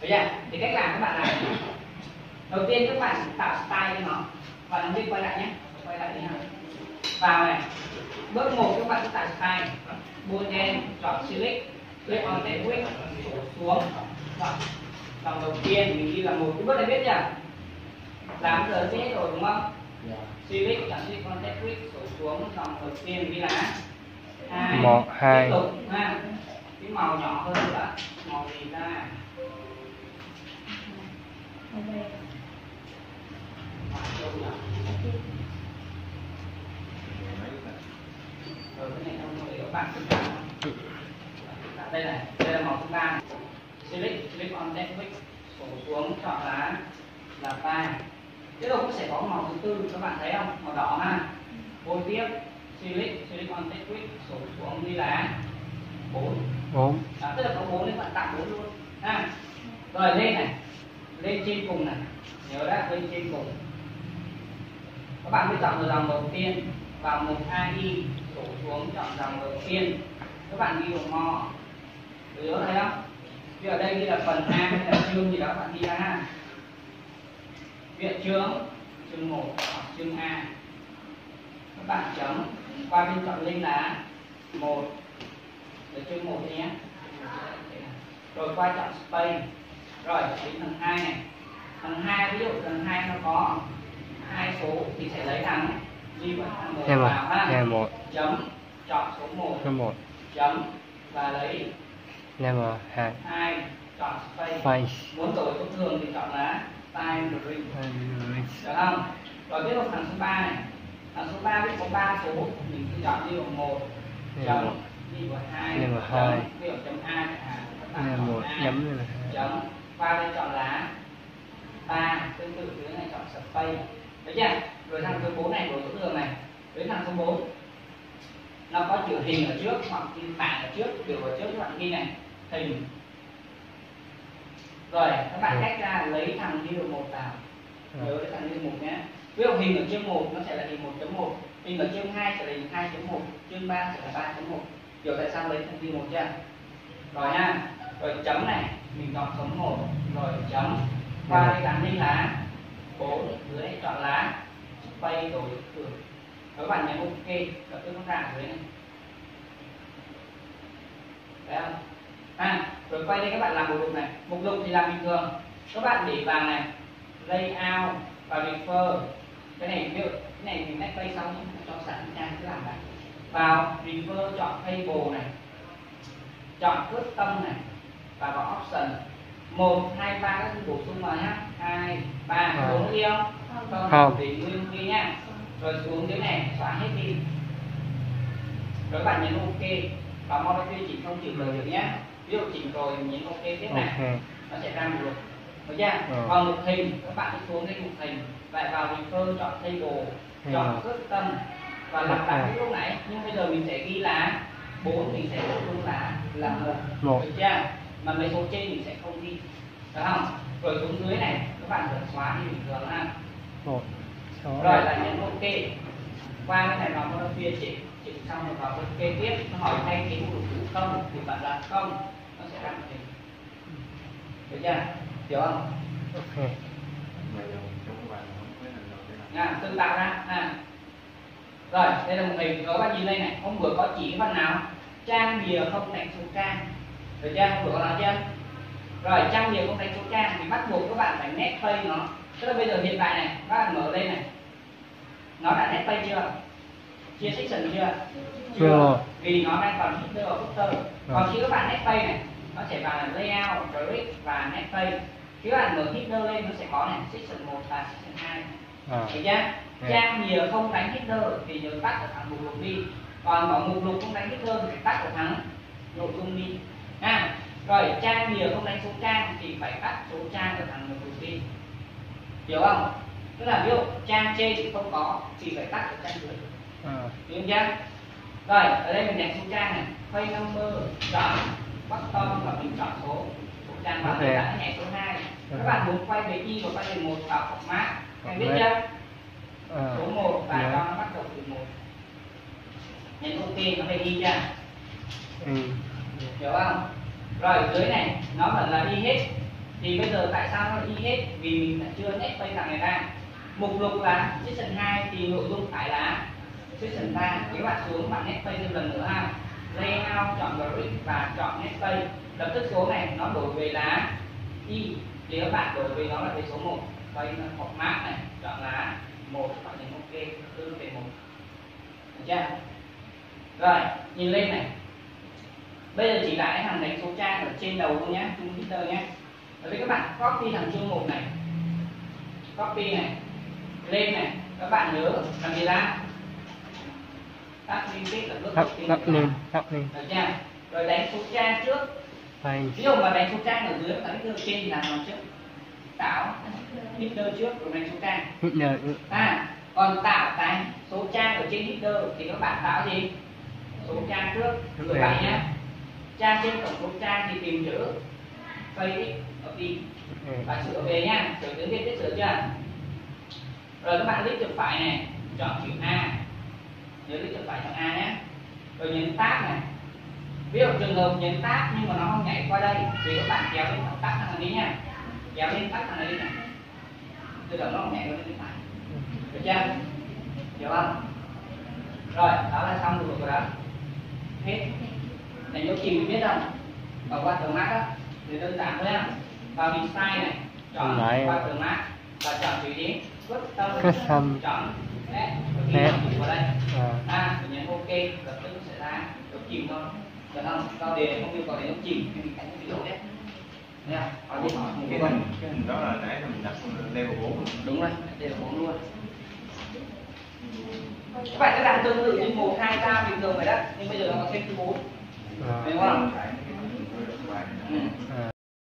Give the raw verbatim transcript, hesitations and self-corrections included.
Được chưa? Thì cách làm các bạn làm đầu tiên các bạn tạo style cho nó và nó đi quay lại nhé, quay lại đi nào. Vào này, bước một các bạn tạo style, buôn đen, chọn select, click on the quick, xuống, chọn dòng đầu tiên mình ghi là một. Cái bước này biết chưa? Làm giờ biết rồi đúng không? Select, chọn select on the quick, xuống dòng đầu tiên ghi là hai. Một, hai. Tiếp tục ha. Cái màu nhỏ hơn nữa, màu gì ta? Rồi cái này không để các bạn tự tạo. Đây này, đây là màu thứ ba. Select, click on that quick, sổ xuống chọn lá là ba. Tiếp tục sẽ có màu thứ tư các bạn thấy không? Màu đỏ ha. Bôi tiếp, select, select on that quick, sổ xuống đi lá bốn. bốn. Đó, tức là có bốn nên bạn tạo bốn luôn ha. Rồi lên này, lên trên cùng này, nhớ đã, lên trên cùng. Các bạn mới chọn dòng đầu tiên vào mục a i, đổ xuống chọn dòng đầu tiên. Các bạn ghi vào mò, nhớ thấy không? Vì ở đây ghi là phần A hay là chương gì đó các bạn ghi ra ha. Viện chương, chương một hoặc chương A. Các bạn chấm qua bên chọn lên là một, để chương một nhé. Rồi qua chọn space. Rồi đến thằng hai này. Thằng hai ví dụ thằng hai nó có hai số thì sẽ lấy thằng đi vào thằng một vào ha. một. Chấm chọn số một. Số một. Chấm và lấy Level hai. hai, chọn space. Space. Muốn đổi số thường thì chọn là time ring. Được không? Rồi tiếp tục thằng số ba này. Thằng số ba biết có ba số mình cứ chọn đi vào một. Chấm đi vào hai. Level hai. Ví dụ chấm A chẳng Level một chấm level hai. chấm qua đây chọn lá ba, tương tự dưới này chọn space. Đấy chưa? Rồi thằng số bốn này đổi số thường này. Đến thằng số bốn nó có chữ hình ở trước hoặc chữ phản ở trước, biểu ở trước các bạn ghi này hình. Rồi các bạn cách ra lấy thằng ghi một vào, nhớ lấy thằng ghi một nhé. Ví dụ hình ở chương một nó sẽ là hình một chấm một, hình ở chương hai sẽ là hình hai chấm một, chương ba sẽ là ba chấm một. Hiểu tại sao lấy thằng ghi một chưa? Rồi nha. Rồi chấm này mình chọn số một, rồi chấm qua đây gắn lên lá bốn, dưới chọn lá space đổi thường. Các bạn nhấn ok, lập tức nó ra dưới này. Đấy không? À, rồi quay đây các bạn làm mục lục này. Mục lục thì làm bình thường. Các bạn để vào này layout và refer. Cái này ví dụ cái này mình nét play xong cho sẵn trang cứ làm này. Vào refer chọn table này, chọn custom này và vào option một, hai, ba các bổ sung vào nhá. hai, ba, bốn đi không? Không, không. Để nguyên ghi nhá. Rồi xuống dưới này xóa hết đi. Rồi các bạn nhấn ok và modify chỉnh không chỉnh rồi được nhé. Ví dụ chỉnh rồi mình nhấn ok tiếp này, okay. Nó sẽ ra một lục. Được chưa? Ừ. Còn mục hình các bạn xuống cái mục hình, lại vào refer chọn table, ừ. Chọn custom và lặp lại cái lúc nãy. Nhưng bây giờ mình sẽ ghi là bốn, mình sẽ bổ sung là là một. một. Được chưa? Mà mấy số trên mình sẽ không ghi. Được không? Rồi xuống dưới này các bạn vẫn xóa như bình thường ha. một. Rồi lại nhấn ok. Qua cái này vào modify chỉnh chỉnh xong rồi vào ok tiếp, nó hỏi thay cái mục lục không thì bạn là không, nó sẽ ra một hình. Được chưa? Hiểu không? Ok. Nha, tự tạo ra ha. Rồi đây là một hình. Rồi các bạn nhìn đây này, hôm bữa có chỉ cái phần nào trang bìa không đánh số trang. Được chưa? Hôm bữa có nói chưa? Rồi trang bìa không đánh số trang thì bắt buộc các bạn phải nét play nó. Tức là bây giờ hiện tại này, các bạn mở đây này, nó đã nét play chưa? Chia section chưa? Chưa. Vì nó đang còn header và footer. Còn khi các bạn nét play này, nó sẽ vào là layout, grid và nét play. Khi các bạn mở header lên nó sẽ có này section một và section hai. À. Được chưa? Trang bìa không đánh header thì nhớ tắt ở thằng mục lục đi. Còn mở mục lục không đánh header thì phải tắt ở thằng nội dung đi. À. Rồi trang bìa không đánh số trang thì phải tắt số trang ở thằng mục lục đi. Hiểu không? Tức là ví dụ trang trên thì không có thì phải tắt ở trang dưới. À. Hiểu chưa? Rồi ở đây mình đánh số trang này, page number chọn bottom và mình chọn số số trang và mình đã nhảy số hai. Các bạn muốn quay về y và quay về một vào format, em biết chưa? À. Số một và cho nó bắt đầu từ một. Nhấn ok nó phải ghi chưa? Ừ. Hiểu không? Rồi dưới này nó vẫn là đi hết Thì bây giờ tại sao nó y hết? Vì mình đã chưa nét bay thằng này ra. Mục lục là section hai thì nội dung phải là section ba. Thì các bạn xuống bạn nét bay thêm lần nữa ha. Layout, chọn grid và chọn nét bay. Lập tức số này nó đổi về là y, thì các bạn đổi về nó là về số một. Bay nó học mát này, chọn là một, bạn nhấn ok, tư về một. Được chưa? Rồi, nhìn lên này. Bây giờ chỉ lại thằng đánh số trang ở trên đầu thôi nhé, chung header nhé. Ở đây các bạn copy thằng chương một này, copy này, lên này, các bạn nhớ làm gì ra? Tắt liên kết là bước Tắt, đầu tiên. tắt lên, tắt lên. Được chưa? Rồi đánh số trang trước. Đây. Ví dụ mà đánh số trang ở dưới, đánh header trên thì làm nào trước? Tạo header trước rồi đánh số trang. Header. À, còn tạo cái số trang ở trên header thì các bạn tạo gì? Số trang trước. Rồi vậy nhé. Trang trên tổng số trang thì tìm chữ face ở đi và sửa về nha, sửa tiếng Việt biết sửa chưa? Rồi các bạn click chuột phải này, chọn chữ A, nhớ click chuột phải chọn A nhé. Rồi nhấn tab này. Ví dụ trường hợp nhấn tab nhưng mà nó không nhảy qua đây thì các bạn kéo lên thằng tắt thằng này đi nha, kéo lên tắt thằng này đi này, tự động nó không nhảy qua bên phải, được chưa? Hiểu không? Rồi đó là xong rồi đó, hết. Này nhớ kìm biết không? Vào qua tờ mát á thì đơn giản thôi nha. Vào hình style này, chọn qua tờ mát và chọn chữ gì? Custom. Chọn đấy, Nét vào đây. À. À, mình nhấn ok, lập tức sẽ ra dấu chìm thôi. Được không? Cao đề không yêu cầu để dấu chìm, nhưng mình đánh ví dụ đấy. Thấy không? Hỏi đi hỏi một cái cái hình, cái hình đó là nãy là mình đặt level bốn luôn. đúng rồi, level bốn luôn. Các bạn sẽ làm tương tự như một, hai ca bình thường vậy đó, nhưng bây giờ nó có thêm thứ bốn. À. Đúng không? Ừ.